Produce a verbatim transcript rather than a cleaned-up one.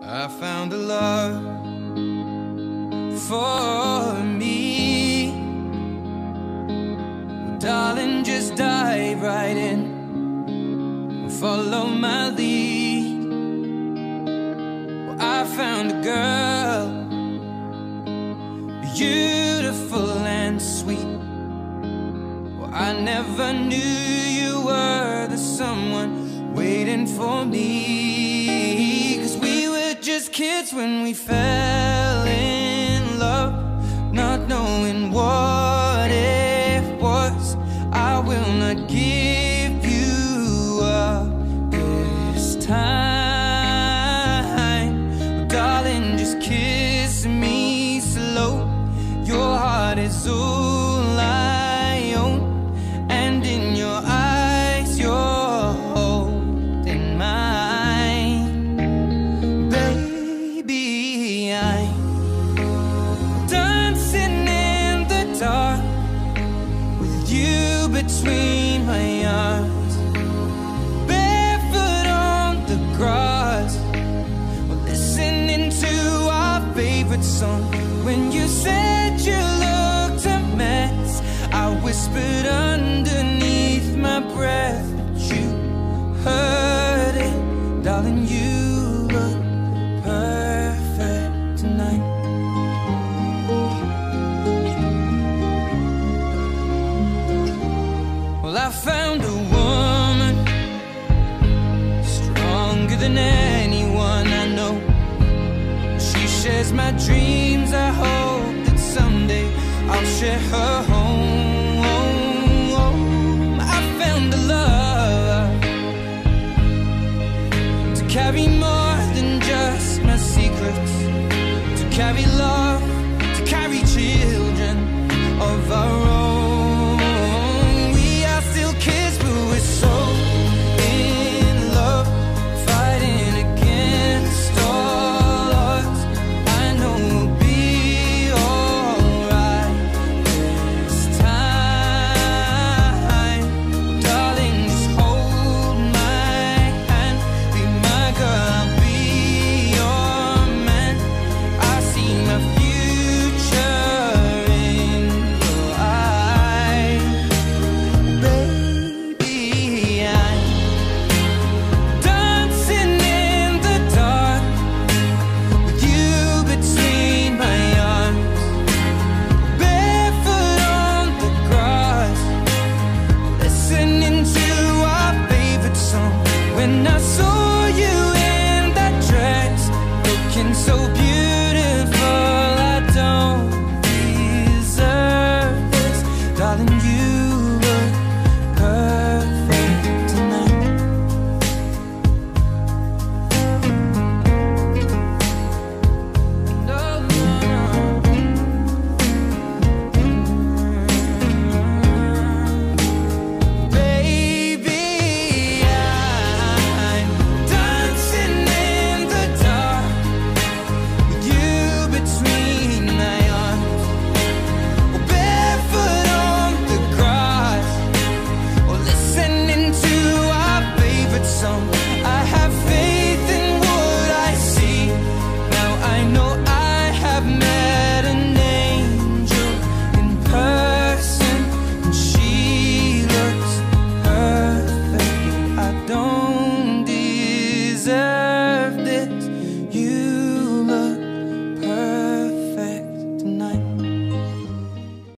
I found a love for me. Darling, just dive right in, follow my lead. Well, I found a girl, beautiful and sweet. Well, I never knew you were the someone waiting for me. 'Cause we were just kids when we fell in love, not knowing what it was. I will not give you up this time. Darling, just kiss me slow. Your heart is all I own, and in your eyes you're holding mine. Baby, I'm dancing in the dark with you between my arms, barefoot on the grass. We're listening to our favorite song. When you said you looked a mess, I whispered underneath my breath, but you heard it. Darling, you look perfect tonight. Well, I found a woman stronger than anyone I know. She shares my dreams. I hope that someday I'll share her home. I found a love to carry more than just my secrets, to carry love, to carry children of our own. We are still kids, but we're so in love, fighting against all odds. I know we'll be alright this time. Darling, just hold my hand, be my girl, I'll be your man. I see my future in your eyes. Baby, I'm dancing in the dark with you between my arms, barefoot on the grass, listening to our favorite song. When I saw you in that dress, looking so beautiful, I don't deserve this. Darling, you look perfect tonight. No, no, no. Baby, I'm dancing in the dark with you between my arms, or barefoot on the grass, or listening to our favorite song. I have faith in what I see. Now I know I have met an angel in person, and she looks perfect. I don't deserve